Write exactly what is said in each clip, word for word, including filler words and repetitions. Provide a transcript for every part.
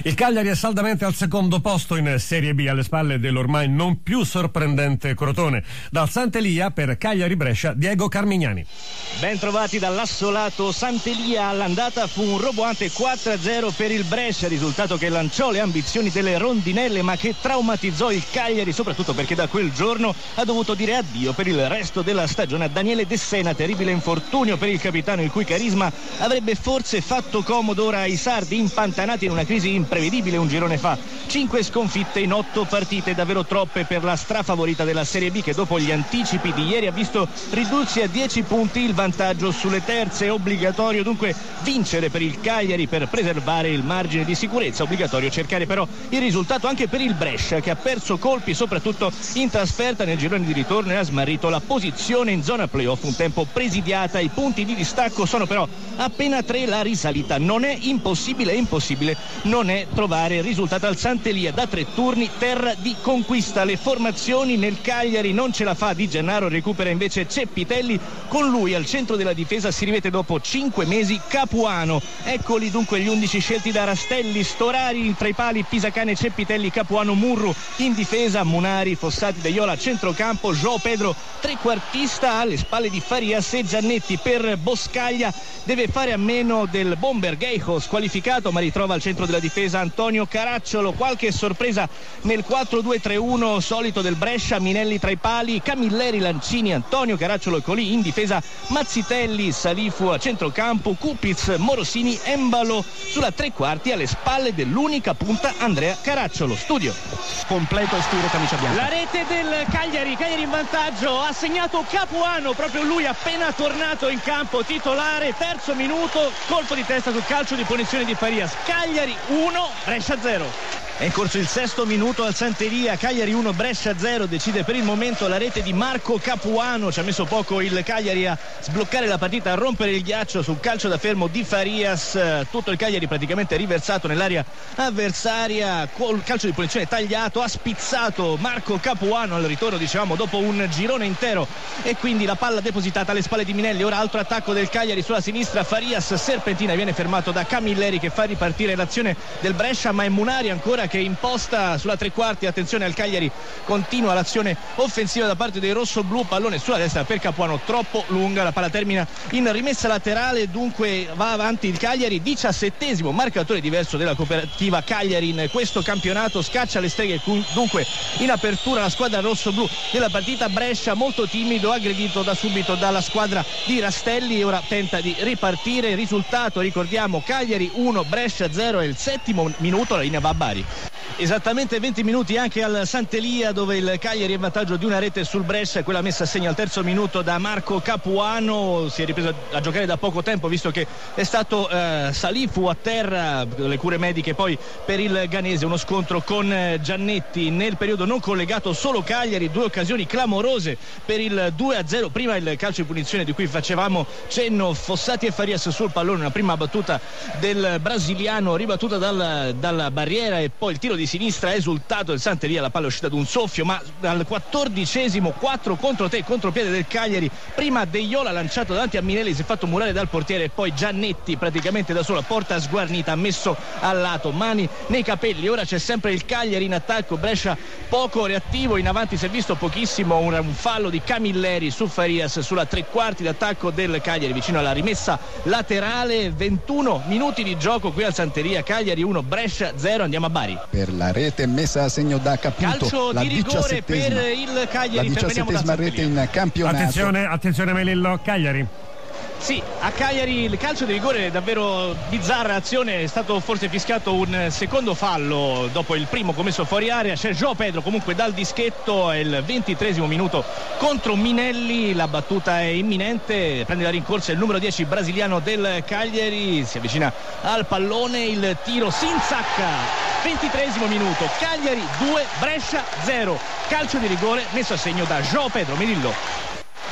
Il Cagliari è saldamente al secondo posto in Serie B, alle spalle dell'ormai non più sorprendente Crotone. Dal Sant'Elia per Cagliari-Brescia, Diego Carmignani. Ben trovati dall'assolato Sant'Elia. All'andata fu un roboante quattro a zero per il Brescia, risultato che lanciò le ambizioni delle rondinelle ma che traumatizzò il Cagliari, soprattutto perché da quel giorno ha dovuto dire addio per il resto della stagione a Daniele De Sena. Terribile infortunio per il capitano, il cui carisma avrebbe forse fatto comodo ora ai sardi, impantanati in una crisi imprevedibile un girone fa. Cinque sconfitte in otto partite, davvero troppe per la strafavorita della Serie B, che dopo gli anticipi di ieri ha visto ridursi a dieci punti il vantaggio sulle terze. È obbligatorio dunque vincere per il Cagliari per preservare il margine di sicurezza, obbligatorio cercare però il risultato anche per il Brescia, che ha perso colpi soprattutto in trasferta nel girone di ritorno e ha smarrito la posizione in zona playoff, un tempo presidiata. I punti di distacco sono però appena tre, la risalita non è impossibile, impossibile non è trovare il risultato al Sant'Elia. Da tre turni terra di conquista, le formazioni nel Cagliari non ce la fa Di Gennaro, recupera invece Ceppitelli, con lui al centro della difesa si rivede dopo cinque mesi Capuano. Eccoli dunque gli undici scelti da Rastelli: Storari tra i pali, Pisacane, Ceppitelli, Capuano, Murru in difesa, Munari, Fossati, De Iola a centrocampo, João Pedro trequartista alle spalle di Farias e Giannetti. Per Boscaglia deve fare a meno del bomber Geijo, squalificato, ma ritrova al centro della difesa Antonio Caracciolo. Qualche sorpresa nel quattro due tre uno solito del Brescia: Minelli tra i pali, Camilleri, Lancini, Antonio Caracciolo e Colì in difesa, Mazzitelli, Salifu a centrocampo, Kupic, Morosini, Embalo sulla tre quarti alle spalle dell'unica punta Andrea Caracciolo. Studio completo e stiro, camicia bianca. La rete del Cagliari, Cagliari in vantaggio, ha segnato Capuano, proprio lui appena tornato in campo, titolare, terzo minuto, colpo di testa sul calcio di punizione di Farias. Cagliari uno, Brescia zero. È in corso il sesto minuto al Sant'Elia, Cagliari uno, Brescia zero, decide per il momento la rete di Marco Capuano. Ci ha messo poco il Cagliari a sbloccare la partita, a rompere il ghiaccio sul calcio da fermo di Farias. Tutto il Cagliari praticamente riversato nell'area avversaria, col calcio di punizione tagliato, ha spizzato Marco Capuano al ritorno, dicevamo, dopo un girone intero, e quindi la palla depositata alle spalle di Minelli. Ora altro attacco del Cagliari sulla sinistra, Farias serpentina, viene fermato da Camilleri che fa ripartire l'azione del Brescia, ma è Munari ancora che imposta sulla tre quarti. Attenzione al Cagliari, continua l'azione offensiva da parte dei rossoblù, pallone sulla destra per Capuano, troppo lunga, la palla termina in rimessa laterale, dunque va avanti il Cagliari. Diciassettesimo marcatore diverso della cooperativa Cagliari in questo campionato, scaccia le streghe dunque in apertura la squadra rossoblù della partita. Brescia molto timido, aggredito da subito dalla squadra di Rastelli, e ora tenta di ripartire. Risultato, ricordiamo, Cagliari uno, Brescia zero. È il settimo minuto, la linea va a Bari. Esattamente venti minuti anche al Sant'Elia, dove il Cagliari è in vantaggio di una rete sul Brescia, quella messa a segno al terzo minuto da Marco Capuano. Si è ripreso a giocare da poco tempo, visto che è stato eh, Salifu a terra, le cure mediche poi per il Ganese. Uno scontro con eh, Giannetti nel periodo non collegato, solo Cagliari, due occasioni clamorose per il due a zero. Prima il calcio di punizione di cui facevamo cenno, Fossati e Farias sul pallone, una prima battuta del brasiliano ribattuta dal, dalla barriera, e poi il tiro di sinistra, esultato il Sant'Elia, la palla è uscita ad un soffio, ma al quattordicesimo quattro contro te, contropiede del Cagliari. Prima De Iola lanciato davanti a Minelli, si è fatto murare dal portiere, e poi Giannetti praticamente da sola, porta sguarnita, ha messo al lato, mani nei capelli. Ora c'è sempre il Cagliari in attacco, Brescia poco reattivo, in avanti si è visto pochissimo, un, un fallo di Camilleri su Farias sulla tre quarti d'attacco del Cagliari vicino alla rimessa laterale. ventuno minuti di gioco qui al Sant'Elia, Cagliari uno, Brescia zero. Andiamo a Bari. Per la rete messa a segno da Caputo, calcio la di rigore per il Cagliari, la diciassettesima rete in campionato. Attenzione, attenzione Melillo, Cagliari. Sì, a Cagliari il calcio di rigore, davvero bizzarra azione, è stato forse fischiato un secondo fallo dopo il primo commesso fuori area. C'è João Pedro comunque dal dischetto, è il ventitreesimo minuto contro Minelli, la battuta è imminente, prende la rincorsa il numero dieci brasiliano del Cagliari, si avvicina al pallone, il tiro si insacca. ventitreesimo minuto, Cagliari due, Brescia zero, calcio di rigore messo a segno da João Pedro. Melillo.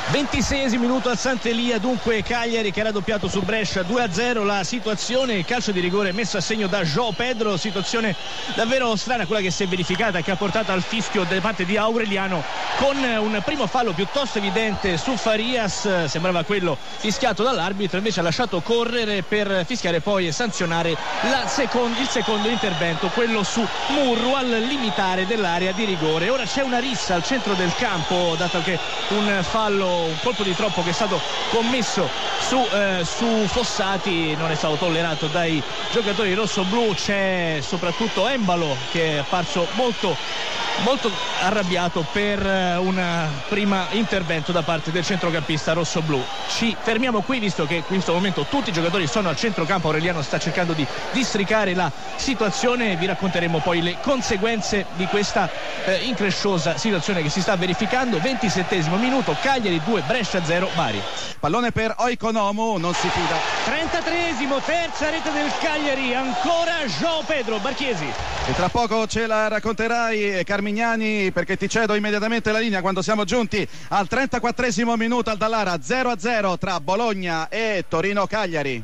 ventiseiesimo minuto al Sant'Elia, dunque Cagliari che era doppiato su Brescia due a zero la situazione, calcio di rigore messo a segno da João Pedro, situazione davvero strana quella che si è verificata, che ha portato al fischio da parte di Aureliano con un primo fallo piuttosto evidente su Farias, sembrava quello fischiato dall'arbitro, invece ha lasciato correre per fischiare poi e sanzionare la secondo, il secondo intervento, quello su Murru al limitare dell'area di rigore. Ora c'è una rissa al centro del campo, dato che un fallo, un colpo di troppo che è stato commesso su, eh, su Fossati non è stato tollerato dai giocatori rossoblù. C'è soprattutto Embalo che è apparso molto molto arrabbiato per un prima intervento da parte del centrocampista rossoblù. Ci fermiamo qui, visto che in questo momento tutti i giocatori sono al centrocampo. Aureliano sta cercando di districare la situazione e vi racconteremo poi le conseguenze di questa eh, incresciosa situazione che si sta verificando. ventisettesimo minuto, Cagliari due, Brescia zero, Bari. Pallone per Oikonomu, non si fida. trentatreesimo, terza rete del Cagliari, ancora João Pedro. Barchiesi. E tra poco ce la racconterai, Carmignani, perché ti cedo immediatamente la linea quando siamo giunti al trentaquattresimo minuto al Dallara, zero a zero tra Bologna e Torino-Cagliari.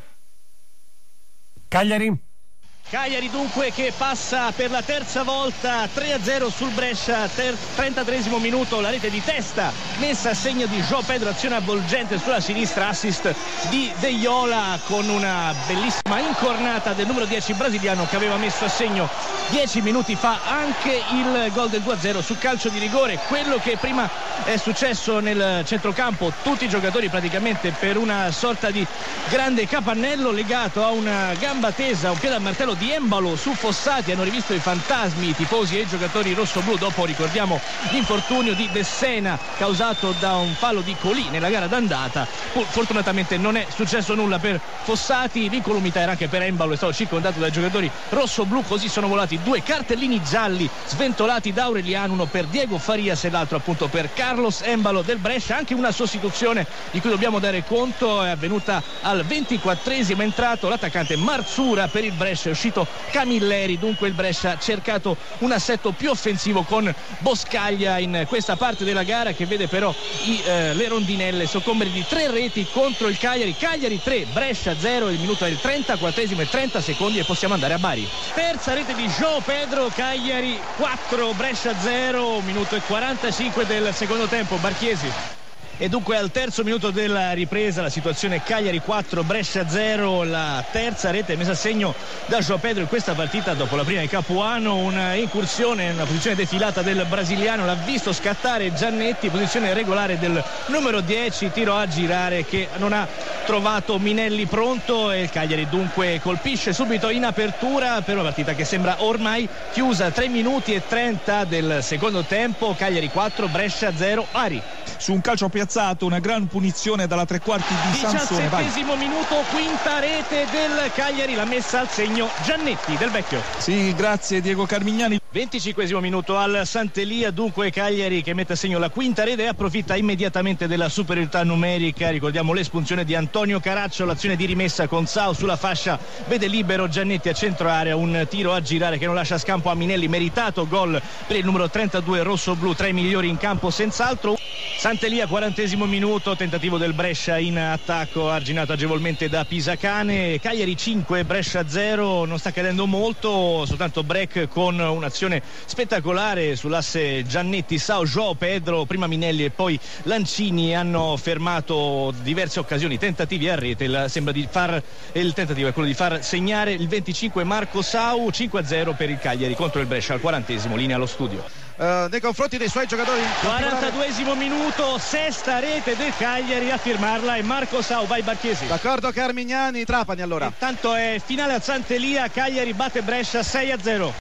Cagliari. Cagliari dunque che passa per la terza volta, tre a zero sul Brescia, ter- trentatreesimo minuto, la rete di testa messa a segno di João Pedro, azione avvolgente sulla sinistra, assist di De Iola con una bellissima incornata del numero dieci brasiliano che aveva messo a segno dieci minuti fa anche il gol del due a zero su calcio di rigore. Quello che prima è successo nel centrocampo, tutti i giocatori praticamente per una sorta di grande capannello legato a una gamba tesa, un piede a martello di Embalo su Fossati, hanno rivisto i fantasmi i tifosi e i giocatori rossoblù dopo, ricordiamo, l'infortunio di Dessena causato da un fallo di Colì nella gara d'andata. Fortunatamente non è successo nulla per Fossati, l'incolumità era anche per Embalo, è stato circondato dai giocatori rossoblù, così sono volati due cartellini gialli sventolati da Aureliano, uno per Diego Farias e l'altro appunto per Carlos Embalo del Brescia. Anche una sostituzione di cui dobbiamo dare conto è avvenuta al ventiquattresimo, è entrato l'attaccante Marzura per il Brescia, è uscito Camilleri, dunque il Brescia ha cercato un assetto più offensivo con Boscaglia in questa parte della gara, che vede però i, eh, le rondinelle soccombere di tre reti contro il Cagliari. Cagliari tre, Brescia zero, il minuto è il trentaquattresimo e trenta secondi e possiamo andare a Bari. Terza rete di João Pedro, Cagliari quattro, Brescia zero, minuto e quarantacinque del secondo tempo. Barchiesi. E dunque al terzo minuto della ripresa la situazione Cagliari quattro, Brescia zero, la terza rete messa a segno da João Pedro in questa partita dopo la prima di Capuano, una incursione in una posizione defilata del brasiliano, l'ha visto scattare Giannetti, posizione regolare del numero dieci, tiro a girare che non ha trovato Minelli pronto e il Cagliari dunque colpisce subito in apertura per una partita che sembra ormai chiusa. Tre minuti e trenta del secondo tempo, Cagliari quattro, Brescia zero, Ari. Su un calcio piazzato, una gran punizione dalla tre quarti di Sansone. diciassettesimo minuto, quinta rete del Cagliari, l'ha messa al segno Giannetti del Vecchio. Sì, grazie Diego Carmignani. venticinquesimo minuto al Sant'Elia, dunque Cagliari che mette a segno la quinta rete e approfitta immediatamente della superiorità numerica. Ricordiamo l'espunzione di Antonio Caraccio, l'azione di rimessa con Sau sulla fascia, vede libero Giannetti a centro area, un tiro a girare che non lascia scampo a Minelli, meritato gol per il numero trentadue rossoblù, tra i migliori in campo senz'altro. Sant'Elia, quarantesimo minuto, tentativo del Brescia in attacco arginato agevolmente da Pisacane. Cagliari cinque, Brescia zero, non sta cadendo molto, soltanto break con un'azione spettacolare sull'asse Giannetti, Sau, João Pedro, prima Minelli e poi Lancini hanno fermato diverse occasioni, tentativi a rete. Il, sembra di far, il tentativo è quello di far segnare il venticinque Marco Sau, cinque a zero per il Cagliari contro il Brescia al quarantesimo, linea allo studio. Uh, nei confronti dei suoi giocatori. quarantaduesimo minuto, sesta rete del Cagliari, a firmarla è Marco Sau. Vai Barchiesi. D'accordo Carmignani, Trapani allora. Intanto è finale al Sant'Elia, Cagliari batte Brescia sei a zero.